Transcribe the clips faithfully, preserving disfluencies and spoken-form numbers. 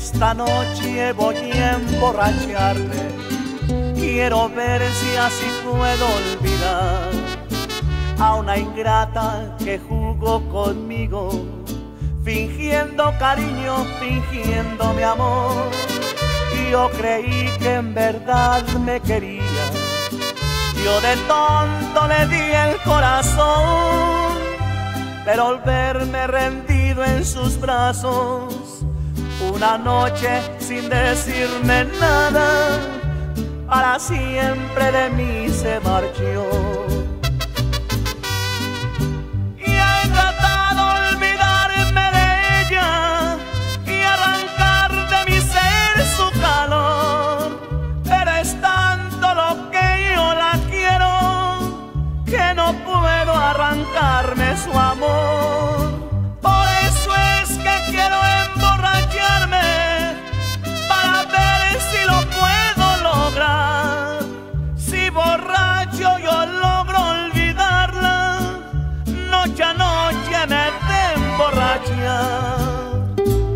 esta noche voy a emborracharme. Quiero ver si así puedo olvidar a una ingrata que jugó conmigo, fingiendo cariño, fingiendo mi amor. Y yo creí que en verdad me quería, yo de tonto le di el corazón, pero al verme rendido en sus brazos, una noche sin decirme nada, para siempre de mí se marchó. Y he tratado de olvidarme de ella y arrancar de mi ser su calor, pero es tanto lo que yo la quiero que no puedo arrancarme su amor. Por eso es que quiero emborracharme, para ver si lo puedo lograr. Si borracho yo logro olvidarla, noche a noche me de emborrachar.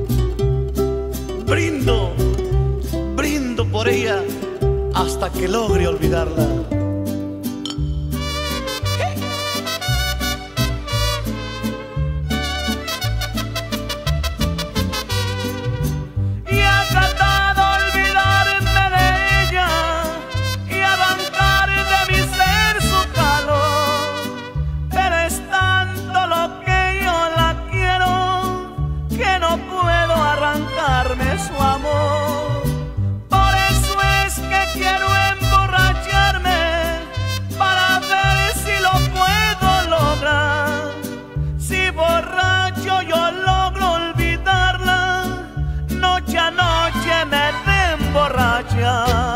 Brindo, brindo por ella hasta que logre olvidarla. Su amor. Por eso es que quiero emborracharme, para ver si lo puedo lograr. Si borracho yo logro olvidarla, noche a noche me de emborrachar.